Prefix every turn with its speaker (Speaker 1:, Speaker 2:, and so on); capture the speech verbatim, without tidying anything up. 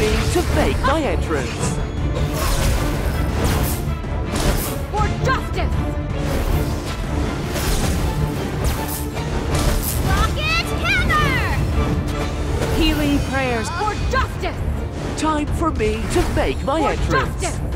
Speaker 1: me to make my entrance.
Speaker 2: For justice! Rocket hammer!
Speaker 1: Healing prayers.
Speaker 2: For justice!
Speaker 1: Time for me to make my
Speaker 2: For
Speaker 1: entrance.
Speaker 2: justice!